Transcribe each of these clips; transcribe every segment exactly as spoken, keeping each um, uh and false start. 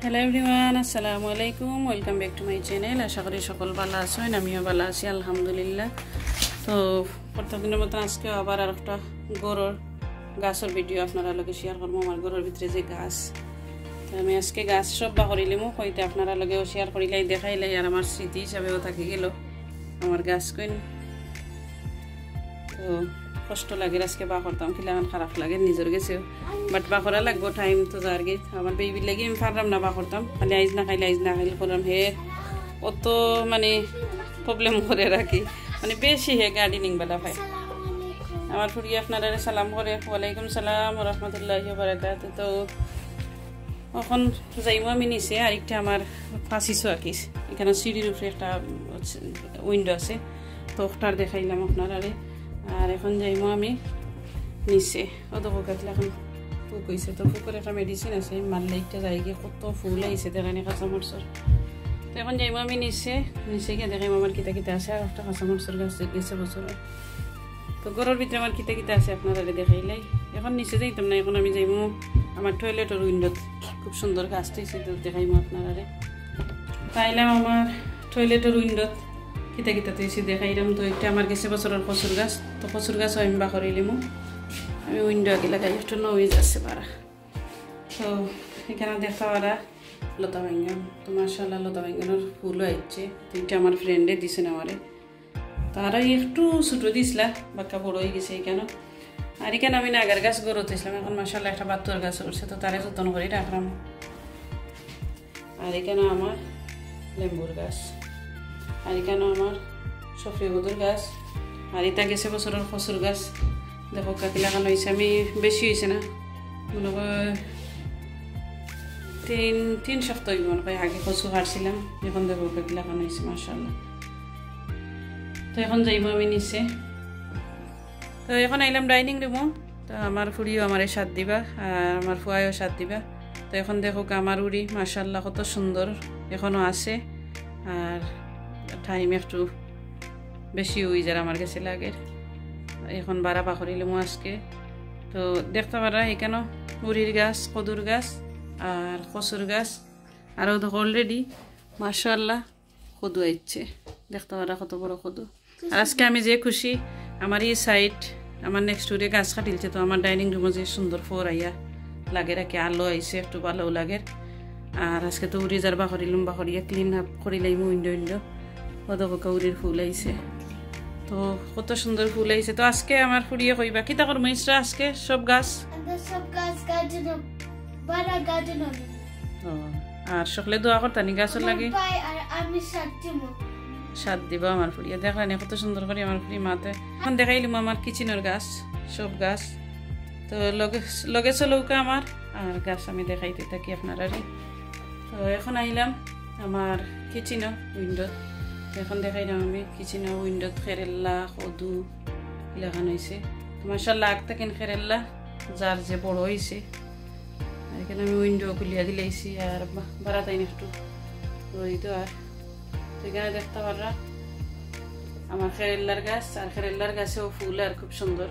Hello everyone, assalamu alaikum. Welcome back to my channel. আশা করি সকল ভালো আছেন, আমিও ভালো আছি আলহামদুলিল্লাহ। তো প্রত্যেকদিনের মতো আজকে আবার আরেকটা গরুর গাছের ভিডিও আপনারা লগে শেয়ার করব। আমার গরুর ভিতরে যে গাছ, তো আমি আজকে গাছ সব বা করিলিমু কইতে আপনারা লগেও শেয়ার করিলাই দেখাইলাই আর আমার স্মৃতি হিসাবেও থাকি গেল আমার গাছ কইন। তো কষ্ট লাগে আজকে বা করতাম, কিলান খারাপ লাগে নিজের গেছেও, বাট বা করা লাগবো টাইম তো যার গে আমার বেবি লাগি আমি পারলাম না বা করতাম, খালি আইজ না খাইলে আইজ না খাইলে করলাম হে অত মানে প্রবলেম করে রাখি, মানে বেশি হে গার্ডেনিং বেলা ভাই। আমার ফুরি আপনারা সালাম করে, ওয়ালাইকুম সালাম রহমতুল্লাহি ওয়া বারাকাতুহু। তো এখন যাইমু আমি নিচে, আরেকটা আমার ফাঁসিছো আঁকিস, এখানে সিঁড়ির উপরে একটা উইন্ডো আছে, তো ওটার দেখাইলাম আপনারা। আর এখন যাইমু আমি নিচে, ও তো কাটলে এখন ফুক হয়েছে, তো ফুকের একটা মেডিসিন আছে মারলে একটা যাই গিয়ে কত ফুল আইছে দেখানি কাঁচামরচর। তো এখন যাইমু আমি নিচে, নিচে গিয়ে দেখাইম আমার কিতা কিতা আছে, আর একটা কাঁচামরচর গাছ গেছে বছর। তো ঘরের ভিতরে আমার কিতা কিতা আছে আপনারা দেখাইলাই। এখন নিচে যাইতাম না, এখন আমি যাইমু আমার টয়লেটের উইন্ডোত খুব সুন্দর গাছ হয়েছে, তো দেখাইমু আপনারা। তাইলাম আমার টয়লেটের উইন্ডোত কিতা কিতা তৈছি দেখাইলাম। তো এটা আমার গেছে বছরের কচুর গাছ, তো কচুর গাছ আমি বা করিলিমু আমি উইন্ডো আগে লাগাই একটু নই যাচ্ছে পারা। তো এখানে দেখা পারা লতা বেঙ্গন, তো মাশাআল্লাহ লতা বেঙ্গনের ফুলও আইছে, তো এটা আমার ফ্রেন্ডে দিছে না আমারে, তারা একটু ছোটো দিছিলা বাক্কা বড় হয়ে গেছে এখানে। আর এখানে আমি নাগার গাছ গড়তেছিলাম, এখন মাশাআল্লাহ একটা বাতুয়ার গাছ উঠছে, তো তারে যত্ন করে রাখলাম। আর এখানে আমার লেম্বুর গাছ, আর এখানে আমার সফরি গদুর গাছ, আর এটা গেছে বছরের কচুর গাছ। দেখো কাকি লাগানো হয়েছে, আমি বেশি হয়েছে না মনে হয় তিন তিন সপ্তাহ মনে হয় আগে কচু কাটছিলাম, এখন দেখো কাকি লাগানো হয়েছে মাশাআল্লাহ। তো এখন যাইব আমি নিচে, তো এখন আইলাম ডাইনিং রুমও। তো আমার ফুড়িও আমারে সাথ দিবা আর আমার ফুয়াইও সাথ দিবা। তো এখন দেখো আমার উড়ি মাশাআল্লাহ কত সুন্দর এখনও আছে, আর টাইম একটু বেশি হয়ে যায় আমার কাছে লাগে। এখন বাড়া পাখরিলাম আজকে, তো দেখতে পারা এখানে উড়ির গাছ, কদুর গাছ আর কচুর গাছ, আরও দেখো অলরেডি মাশাআল্লাহ কদু আইছে, দেখতে পারা কত বড় কদু। আর আজকে আমি যে খুশি, আমার এই সাইড আমার নেক্সট উড়ে গাছ কাটিলছে, তো আমার ডাইনিং রুমে যে সুন্দর ফোর আইয়া লাগে রাখি আলো আইছে একটু ভালো লাগে। আর আজকে তো উড়ি যার বাখরিলাম, বাখরিয়া ক্লিন আপ করিলাম উইন্ডো উইন্ডো, কত কত উড়ির ফুল আইছে, তো কত সুন্দর ফুল আইছে। তো আজকে আমার ফুরিয়ে কইবা কিতা করব ইসরা আজকে সব গাছ সব গাছ গার্ডেন বড় গার্ডেন হবে। ও আর সকলে দোয়া করতানি গাছের লাগে, আর আমি সাত দিব সাত দিব আমার ফুরিয়ে দেখলেন কত সুন্দর করে আমার ফুরি মাতে। এখন দেখাইলাম আমার কিচেনের গাছ, সব গাছ, তো লগে লগে চলৌকা আমার আর গাছ আমি দেখাইতে থাকি আপনারা। তো এখন আইলাম আমার কিচেনের উইন্ডো, এখন দেখাইলাম আমি কিচেনের উইন্ডোত খেরেল্লা কদু লাগানো হয়েছে, মাশাআল্লাহ আগ থাকেন খেরেল্লা যার যে বড় হয়েছে। এখানে আমি উইন্ডো খুলিয়া দিলাইছি আর বাড়াতাই একটু রই তো। আর তো এখানে দেখতে পারা আমার খেরেল্লার গাছ, আর খেরেল্লার গাছেও ফুল আর খুব সুন্দর।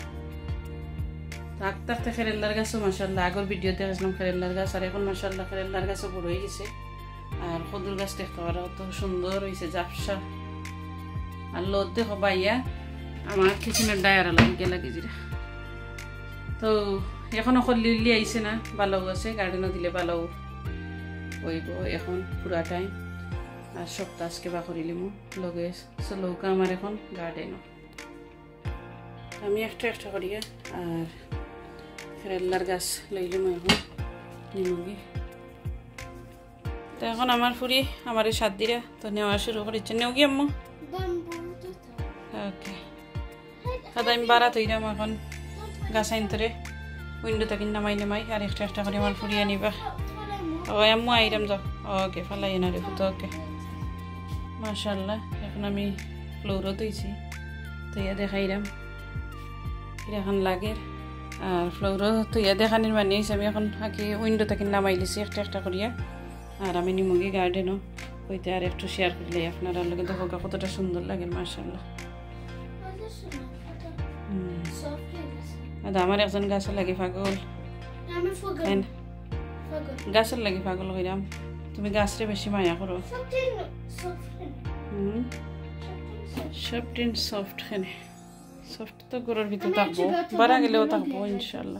আগ থাকতে খেরেল্লার গাছও মাশাআল্লাহ আগর ভিডিও দেখেছিলাম খেরেল্লার গাছ, আর এখন মাশাআল্লাহ খেরেল্লার গাছও বড় হয়ে গেছে। আর কদুর গাছ দেখতে পারা অত সুন্দর হয়েছে জাপসা। আর লোদ দেখো বাইয়া আমার কিচেনের ডায়ার লাগে লাগে যেটা, তো এখনো লিলি আইছে না, ভালো আছে গার্ডেনও দিলে ভালো হইব এখন পুরা টাইম। আর সপ্তাহ আজকে বা করিলিমু লগে চলৌকা আমার এখন গার্ডেনও আমি একটা একটা করিয়া। আর খেরেল্লার গাছ লইলিম এখন নিমুগি। তো এখন আমার ফুরি আমার সাত দিরা তো নেওয়া শুরু করেছে, নেও কি আম্মু? ওকে কাদা আমি বাড়া তৈরাম এখন গাছ আইনতরে উইন্ডো থাকি নামাই নামাই আর একটা একটা করে আমার ফুরিয়ে নিবা। ও আম্মু আইরাম যাও, ওকে ফালাই না রে তো। ওকে মাশাআল্লাহ এখন আমি ফ্লোরও তৈছি, তো ইয়া দেখাইরাম কিরকম লাগে। আর ফ্লোরও তো ইয়া দেখানির মানে আমি এখন আগে উইন্ডো থাকি নামাই লিছি একটা একটা করিয়া। আর আমি নিমুগি গার্ডেনও হইতে আর একটু শেয়ার করলে আপনারা লগে দেখো কতটা সুন্দর লাগে মাশাআল্লাহ। আমার একজন গাছ লাগে পাগল, পাগল গাছের লাগি পাগল হইরাম তুমি গাছরে বেশি মায়া করো something soft hmm soft and soft খানে সফট তো গরুর ভিতর থাকবো বাড়া গেলেও থাকবো ইনশাআল্লাহ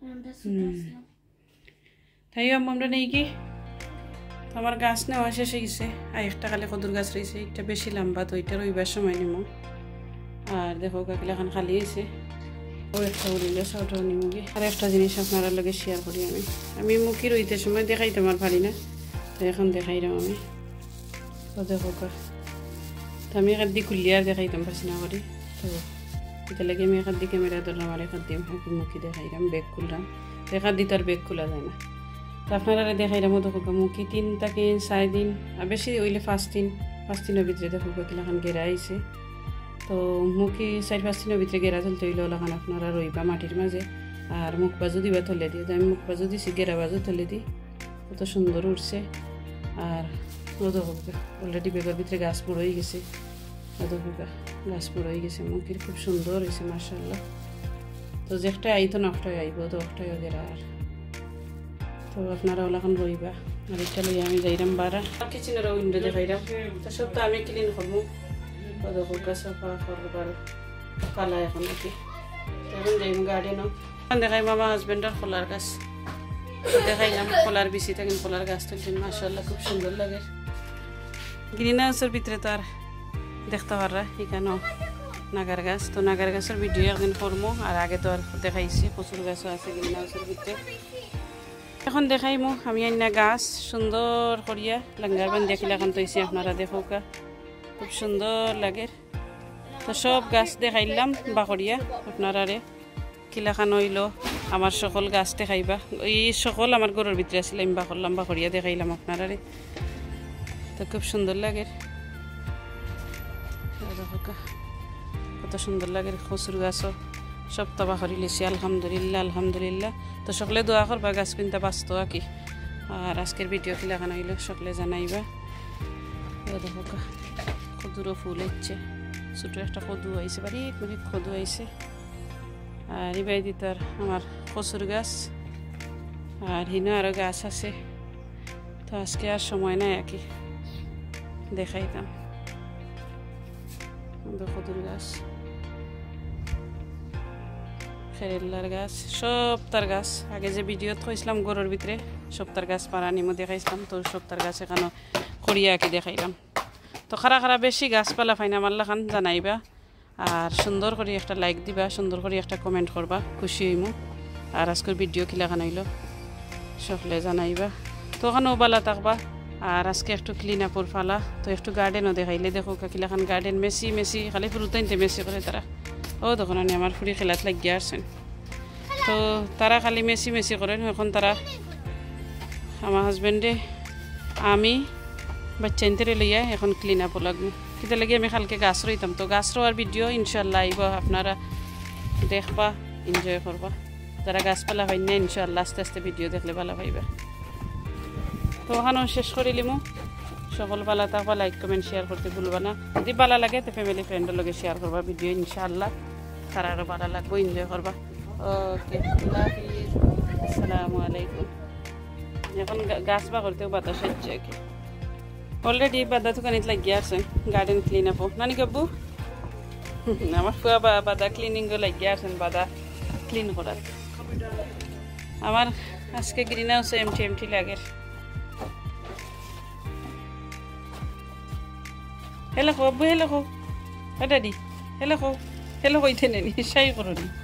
তাই আমরা নেই কি আমার গাছ নেওয়া শেষ হয়ে গেছে আর একটা কালে কদুর গাছ রয়েছে এটা বেশি লম্বা তো এটা রইবার সময় নিমো আর দেখো কাকিলা এখন খালি হয়েছে ও একটা উড়িলে ওটাও নিমুগি আর একটা জিনিস আপনারা লগে শেয়ার করি আমি আমি মুখি রইতে সময় দেখাইতে আমার পারি না তো এখন দেখাইলাম আমি তো দেখো কা তো আমি এখান দিয়ে খুললি আর দেখাইতাম পারছি না করি তো এটা লাগে আমি এখান দিয়ে ক্যামেরা ধরলাম আর এখান দিয়ে মুখি দেখাইলাম ব্যাগ খুললাম তো এখান দিয়ে তো আর ব্যাগ খোলা যায় না তো আপনারা দেখাইলাম দেখো মুখি তিন থেকে চার দিন আর বেশি হইলে পাঁচ দিন পাঁচ দিনের ভিতরে দেখো কিলাখান গেরা আইছে তো মুখি চার পাঁচ দিনের ভিতরে গেরা চলতে হইলে ওলাখান আপনারা রইবা মাটির মাঝে আর মুখ বাজু দিবা থলে দিয়ে আমি মুখ বাজু দিছি গেরা বাজু থলে দিই কত সুন্দর উঠছে আর ও দেখো অলরেডি বেগের ভিতরে গাছ বড় হয়ে গেছে ও দেখো গাছ বড় হয়ে গেছে মুখির খুব সুন্দর হয়েছে মাশাআল্লাহ তো যে একটা আইতো না একটাই আইব তো একটাই গেরা আর তো আপনারা ওলাখান রইবা আর এটা লই আমি যাইরাম বাড়া কিচেনের উইন্ডো দেখাইরাম তো সব তো আমি ক্লিন করবো ও দেখো সাফা করবার কালা এখন নাকি এখন যাইম গার্ডেনও দেখাই মামা হাজবেন্ডার খোলার গাছ দেখাইলাম খোলার বেশি থাকেন খোলার গাছ থাকবেন মাশাআল্লাহ খুব সুন্দর লাগে গ্রিন হাউসের ভিতরে তো আর দেখতে পাররা এখানেও নাগার গাছ তো নাগার গাছের ভিডিও একদিন করবো আর আগে তো আর দেখাইছি প্রচুর গাছও আছে গ্রিন হাউসের ভিতরে এখন দেখাইমো আমি আইনা গাছ সুন্দর করিয়া লাঙ্গার বান দেখিলে এখন তৈছি আপনারা দেখো কা খুব সুন্দর লাগে তো সব গাছ দেখাইলাম বাকরিয়া আপনারা রে কিলাখান হইল আমার সকল গাছ দেখাইবা এই সকল আমার গরুর ভিতরে আসলে আমি বা করলাম বা করিয়া দেখাইলাম আপনারা রে তো খুব সুন্দর লাগে কত সুন্দর লাগে খসুর গাছও সব তবা করি লিছি আলহামদুলিল্লাহ আলহামদুলিল্লাহ তো সকলে দোয়া করবা গাছ কিনতে বাঁচত আর কি আর আজকের ভিডিও কিলাখান হইল সকলে জানাইবা দেখো কদুরও ফুল হচ্ছে ছোটো একটা কদু আইছে বাড়ি মানে কদু আইছে আর এবার দিতার আমার কচুর গাছ আর হিনো আরও গাছ আছে তো আজকে আর সময় নাই আর কি দেখাইতাম কদুর গাছ খেরেলার গাছ সপ্তার গাছ আগে যে ভিডিওত কইছিলাম গরুর ভিতরে সপ্তার গাছ পাড়া নিমো দেখাইছিলাম তো সপ্তার গাছ এখানে খড়িয়া আঁকি দেখাইলাম তো খারা খারা বেশি গাছপালা ফাইনা মারলা খান জানাইবা আর সুন্দর করে একটা লাইক দিবা সুন্দর করে একটা কমেন্ট করবা খুশি হইমু আর আজকের ভিডিও কিলাখান হইল সকলে জানাইবা তো ওখানেও বালা থাকবা আর আজকে একটু ক্লিন আপর ফালা তো একটু গার্ডেনও দেখাইলে দেখো কিলাখান গার্ডেন মেসি মেসি খালি ফুরুতাইনতে মেসি করে তারা ও তখন আমি আমার ফুড়ি খেলাত লাগিয়ে আসছেন তো তারা খালি মেসি মেসি করেন এখন তারা আমার হাজবেন্ডে আমি বাচ্চা ইনতে লইয়া এখন ক্লিন আপ লাগবো কিন্তু লাগে আমি কালকে গাছ রইতাম তো গাছ রোয়ার ভিডিও ইনশাল্লাহ আইব আপনারা দেখবা এনজয় করবা যারা গাছপালা পাই না ইনশাল্লাহ আস্তে আস্তে ভিডিও দেখলে ভালো পাইবা তো ওখানেও শেষ করে লিমু সকল ভালো থাকবা লাইক কমেন্ট শেয়ার করতে ভুলবা না যদি ভালো লাগে তো ফ্যামিলি ফ্রেন্ডের লগে শেয়ার করবা ভিডিও ইনশাআল্লাহ তারা আরও ভালো লাগবো এনজয় করবা ওকে আল্লাহ হাফিজ আসসালামু আলাইকুম এখন গাছ বা করতেও বাতাস হচ্ছে আর কি অলরেডি বাদা দোকানিত লাগিয়ে আসছেন গার্ডেন ক্লিন আপো নানি কাব্বু আমার ফুয়া বাদা ক্লিনিংও লাগিয়ে আসছেন বাদা ক্লিন করার আমার আজকে গ্রিন হাউসে এমটি এমটি লাগে হেলো খো আব্বু হেলো খো দাদি হেলো খো হেলো কইতে নেনি সাই করনি